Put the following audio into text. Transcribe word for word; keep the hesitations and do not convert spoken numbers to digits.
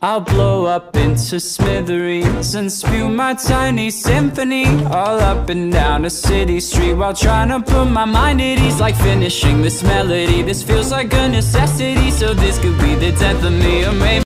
I'll blow up into smithereens and spew my tiny symphony all up and down a city street while trying to put my mind at ease. Like finishing this melody, this feels like a necessity. So this could be the death of me, or maybe